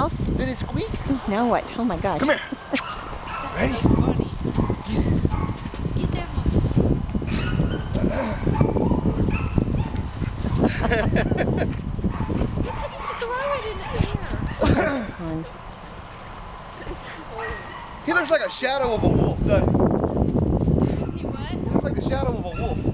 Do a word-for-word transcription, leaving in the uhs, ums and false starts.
else? Did it squeak? Now what? Oh my gosh. Come here. Ready? Get it. He looks like a shadow of a wolf, doesn't he? He what? He looks like the shadow of a wolf.